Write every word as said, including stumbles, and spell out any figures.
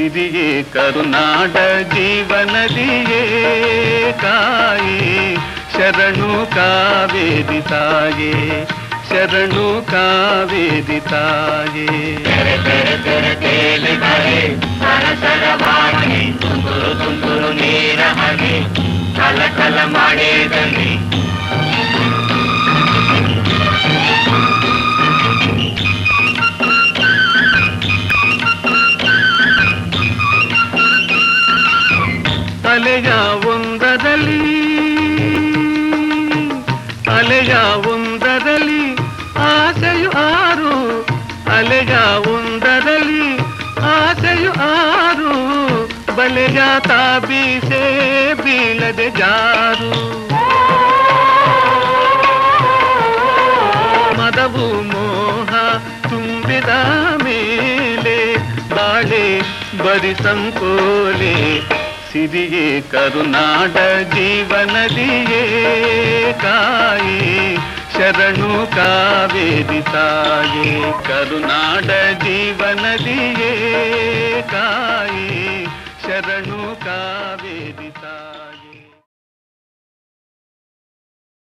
ಸಿರಿಯೇ ಕರುನಾಡ ಜೀವನದಿಯೇ ಕಾಯಿ ಶರಣು ಕಾವೇರಿ ತಾಯೇ ಶರಣು ಕಾವೇರಿ ತಾಯೇ ತೆರೆ ತೆರೆ ತೆರೆ ತೇಲಿ ಬರೆ ಸರ ಸರ ವಾಣಿ ತುಂತುರು ತುಂತುರು ನೀರ ಹನಿ ಕಲ ಕಲ ಮಾಡಿದನಿ ಅಲೆಯ ಒಂದರಲ್ಲಿ ಅಲೆಯ ಒಂದರಲ್ಲಿ ಆಸೆಯು ಆರು ಅಲೆಯ ಒಂದರಲ್ಲಿ ಆಸೆಯು ಆರು ಬಲೆಯ ತಾಬೀಸೆ ಬೀಳದೆ ಜಾರು ಮದವು ಮೋಹ ತುಂಬಿದ ಮೇಲೆ ಬಾಳೆ ಬರಿ ಸಂಕೋಲೆ ಸಿರಿಯೇ ಕರುನಾಡ ಜೀವನದಿಯೇ ಕಾಯಿ ಶರಣು ಕಾವೇರಿ ತಾಯೇ ಕರುನಾಡ ಜೀವನದಿಯೇ ಕಾಯಿ ಶರಣು ಕಾ